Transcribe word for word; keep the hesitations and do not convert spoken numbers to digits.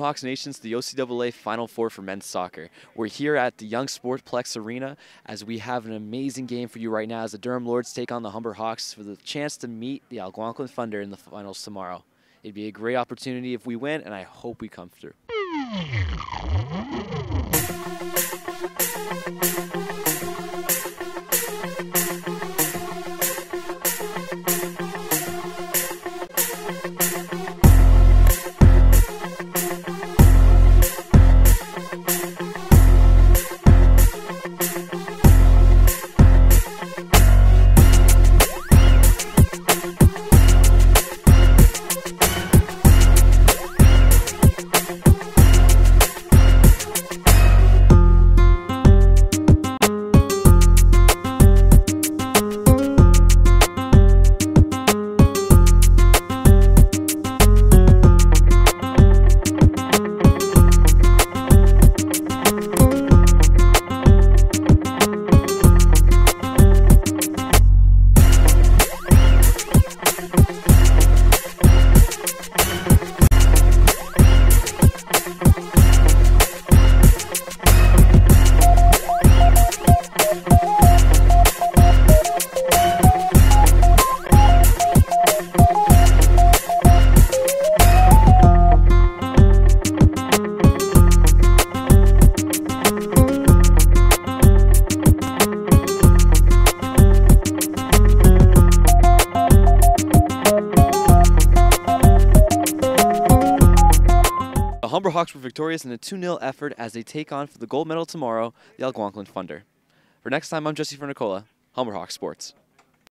Hawks Nations to the O C A A Final Four for men's soccer. We're here at the Young Sportplex Arena as we have an amazing game for you right now as the Durham Lords take on the Humber Hawks for the chance to meet the Algonquin Thunder in the finals tomorrow. It'd be a great opportunity if we win, and I hope we come through. The Humber Hawks were victorious in a two nil effort as they take on for the gold medal tomorrow, the Algonquin Thunder. For next time, I'm Jesse Fernicola, Humber Hawks Sports.